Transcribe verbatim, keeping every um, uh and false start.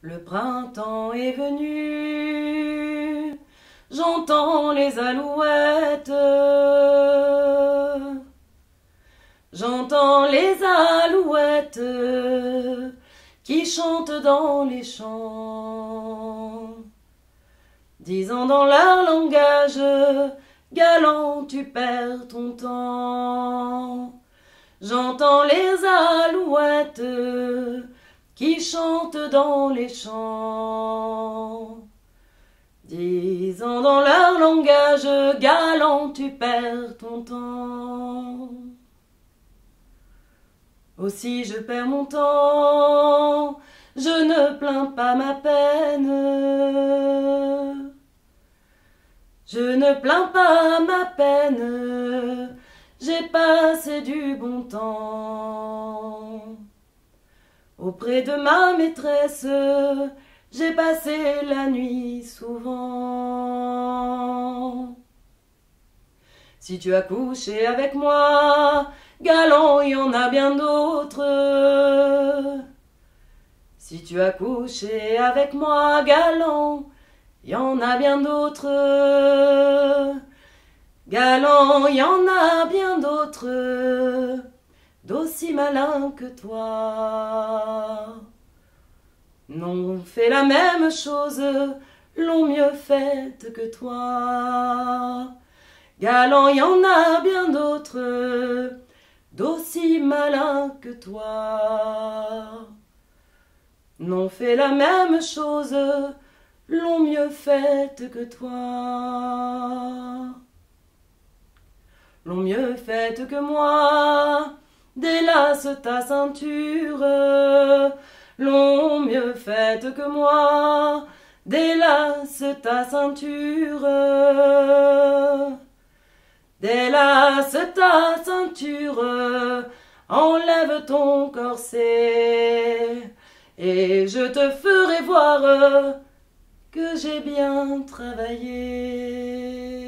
Le printemps est venu, j'entends les alouettes, j'entends les alouettes qui chantent dans les champs, disant dans leur langage galant tu perds ton temps. J'entends les alouettes qui chantent dans les champs, disant dans leur langage galant tu perds ton temps. Aussi je perds mon temps, je ne plains pas ma peine, je ne plains pas ma peine, j'ai passé du bon temps. Auprès de ma maîtresse, j'ai passé la nuit souvent. Si tu as couché avec moi, galant, il y en a bien d'autres. Si tu as couché avec moi, galant, il y en a bien d'autres. Galant, il y en a bien d'autres, d'aussi malins que toi. N'ont fait la même chose, l'ont mieux faite que toi. Galant, il y en a bien d'autres, d'aussi malins que toi. N'ont fait la même chose, l'ont mieux faite que toi. L'ont mieux faite que moi, délace ta ceinture. L'ont mieux faite que moi, délace ta ceinture. Délace ta ceinture, enlève ton corset, et je te ferai voir que j'ai bien travaillé.